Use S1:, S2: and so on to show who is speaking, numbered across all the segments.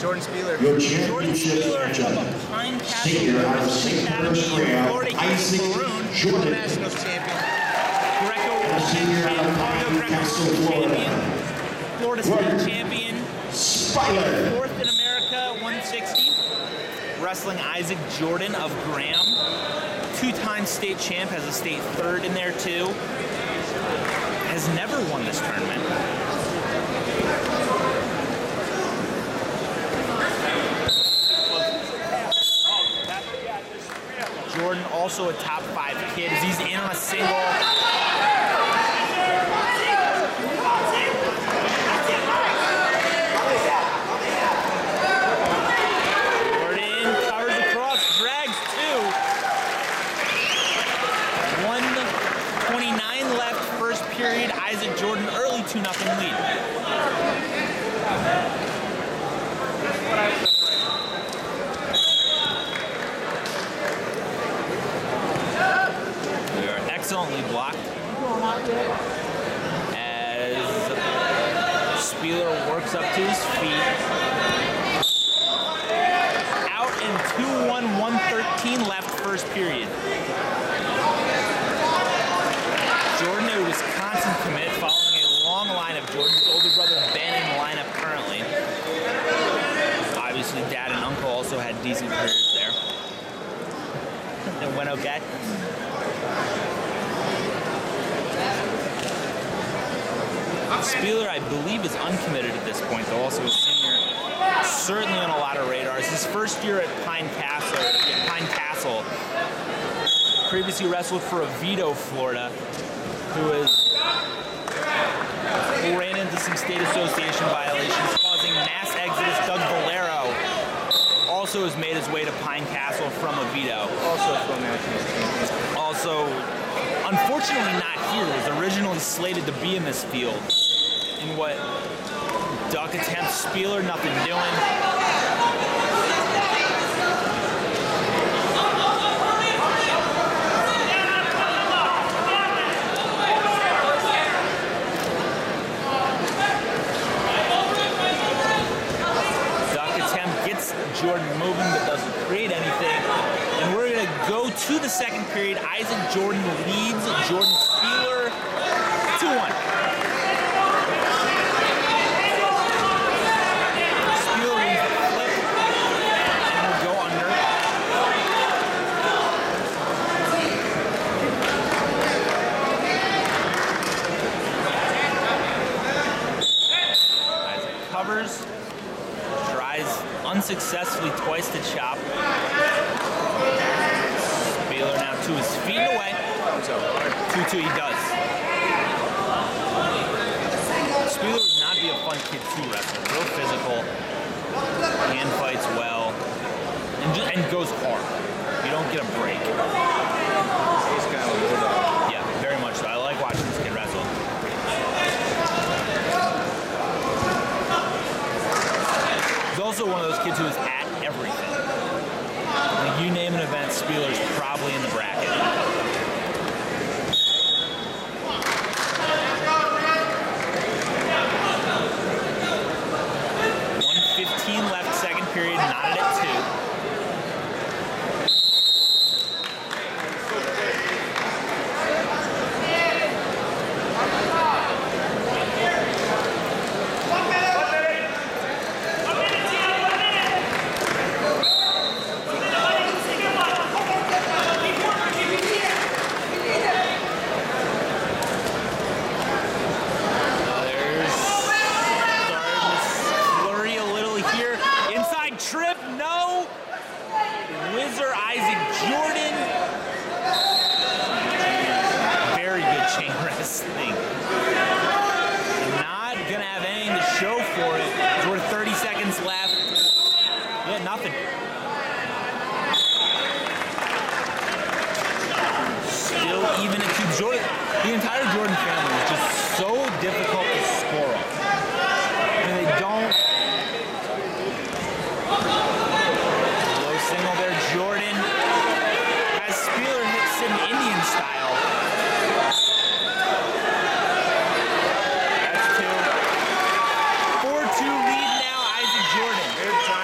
S1: Jordan Spieler.
S2: Your
S3: Jordan
S2: championship
S3: Spieler
S2: matchup.
S3: from Pine Castle
S2: Senior out of
S3: Wrestling
S2: St.
S3: Academy
S2: Louis,
S3: in Florida,
S2: Isaac
S1: World
S2: Jordan.
S1: Nationals champion.
S3: Greco
S2: Senior out of
S3: champion,
S2: Pine Castle, Florida.
S3: champion, Florida State champion,
S2: Spiller.
S3: fourth in America, 160. Wrestling Isaac Jordan of Graham, two-time state champ, has a state third in there too. Has never won this tournament. Jordan also a top 5 kid as he's in on a single. Jordan covers across, drags 2. 1:29 left, first period. Isaac Jordan early 2-0 lead. We are excellently blocked as Spieler works up to his feet. Out in 2-1, 1:13 left, first period. Jordan, a Wisconsin commit, following a long line of Jordan's older brother Ben in the lineup currently. Obviously, dad and uncle also had decent careers there. It went okay. Spieler, I believe, is uncommitted at this point, though also a senior. Certainly on a lot of radars. His first year at Pine Castle. Previously wrestled for Oviedo, Florida, who ran into some state association violations, causing mass exodus. Doug Valero also has made his way to Pine Castle from Oviedo.
S1: Also from Nationals champion.
S3: Also, unfortunately not here, was originally slated to be in this field. In what duck attempts, Spieler, nothing doing. Jordan moving but doesn't create anything. And we're going to go to the second period. Isaac Jordan leads Jordan Spieler 2-1. Spieler wins the flip and will go under. Isaac covers. Tries unsuccessfully twice to chop. Spieler now to his feet and away. 2-2 he does. Spieler would not be a fun kid to wrestle. Real physical. Hand fights well. And goes hard. You don't get a break.
S1: He's kind of a bulldog.
S3: Yeah, very much so. I like watching this kid wrestle. He's also one of those kids who is at everything. Like, you name an event, Spieler's probably in the bracket. 1:15 left, second period, knotted at 2. Trip, no. Whizzer Isaac Jordan. Very good chain wrestling. Not gonna have anything to show for it. We're 30 seconds left. Yeah, nothing. Still even at 2. Jordan, the entire Jordan family is just so difficult to score on. I mean, they don't. Low single there, Jordan. As Spieler hits him Indian style. That's 2. 4-2 lead now, Isaac Jordan.
S1: They're trying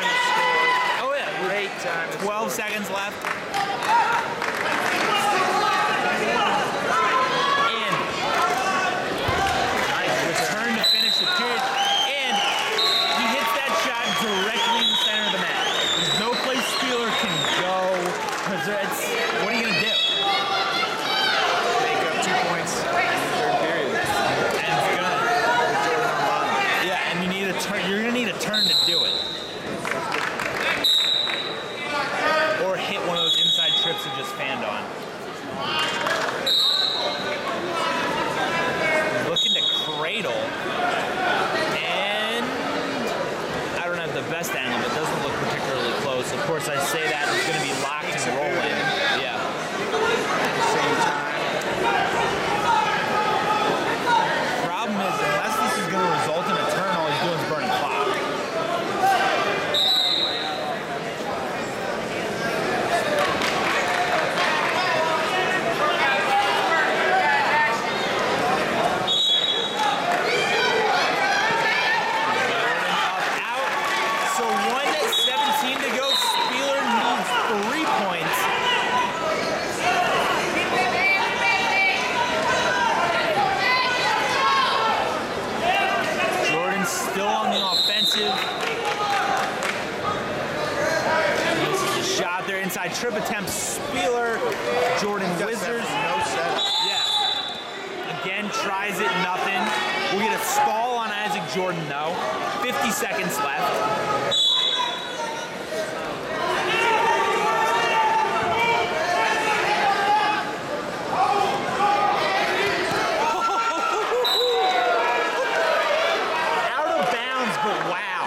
S3: 12 seconds left. And nice return to finish the period. And he hits that shot directly in the center of the net. There's no place Spieler can go. What are you going to do?
S1: Make up 2 points in the third period.
S3: And it's gonna,
S1: Jordan on bottom.
S3: yeah, and you need a turn. You're going to need a turn to do it. Or hit one of those inside trips you just fanned on. Looking to cradle. And I don't have the best angle, but it doesn't look particularly close. Of course, I say that it's going to be locked and rolling. Yeah.
S1: At the same time,
S3: Problem is, unless this is going to result in a turn, all he's doing is burning clock. Out. So 1:17 to go. Spieler needs 3 points. Jordan's still on the offensive. This is a shot there inside trip attempt. Spieler. Jordan Wizards.
S1: no setup.
S3: Yeah. Again, tries it, nothing. We'll get a stall on Isaac Jordan, though. 50 seconds left. Out of bounds, but wow.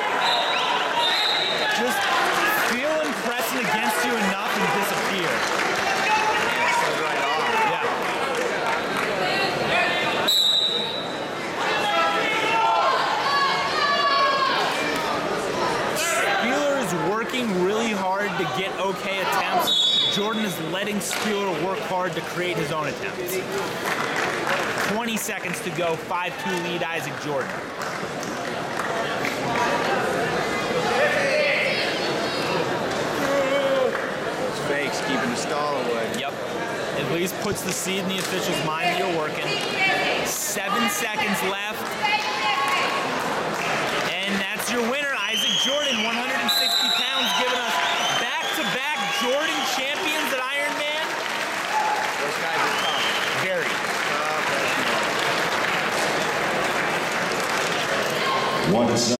S3: Just feel him pressing against you enough and disappear.
S1: Goes right off.
S3: Yeah. Spieler is working really hard to get okay attempts. Jordan is letting Spieler work hard to create his own attempts. 20 seconds to go, 5-2 lead Isaac Jordan.
S1: It's fakes, keeping the stall away.
S3: Yep. At least puts the seed in the official's mind that you're working. 7 seconds left. And that's your winner, Isaac Jordan, 160 pounds, giving us back-to-back Jordan champions at Ironman.
S1: Those guys are tough.
S3: Very.
S1: Tough as nails.
S2: 1-7.